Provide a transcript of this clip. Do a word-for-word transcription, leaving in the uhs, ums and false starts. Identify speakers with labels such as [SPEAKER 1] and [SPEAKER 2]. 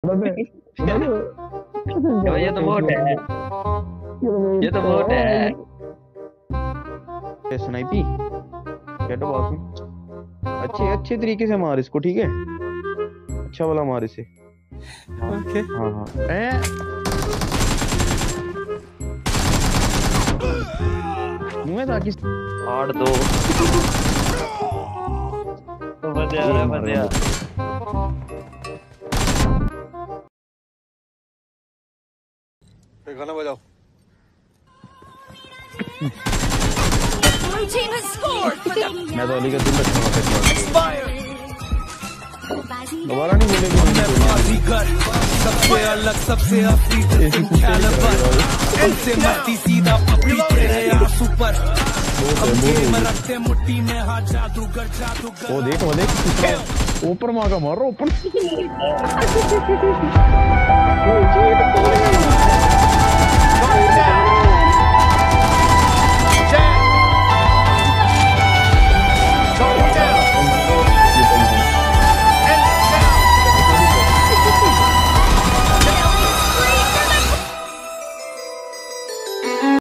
[SPEAKER 1] ये तो बोट है, ये तो बोट है।
[SPEAKER 2] स्नाइपी क्या तो बात अच्छे अच्छे तरीके से मार इसको, ठीक है? अच्छा वाला मार इसे।
[SPEAKER 3] ओके
[SPEAKER 2] हाँ हाँ ए मुंह ताकि
[SPEAKER 1] आठ दो तो मजा आ रहा है, मजा।
[SPEAKER 4] गाना बजाओ।
[SPEAKER 2] मैं तो अली का दिल रखूंगा। दोबारा नहीं बोलेगी।
[SPEAKER 5] सबसे अलग सबसे अफ्रीकन कैलिबर इनसे मस्ती सीधा पपड़ी तेरे आंसू पर हम गेम रखते मुट्ठी में हाथ जादूगर जादूगर।
[SPEAKER 2] वो देख वो देख ऊपर मार का मार रहा ऊपर।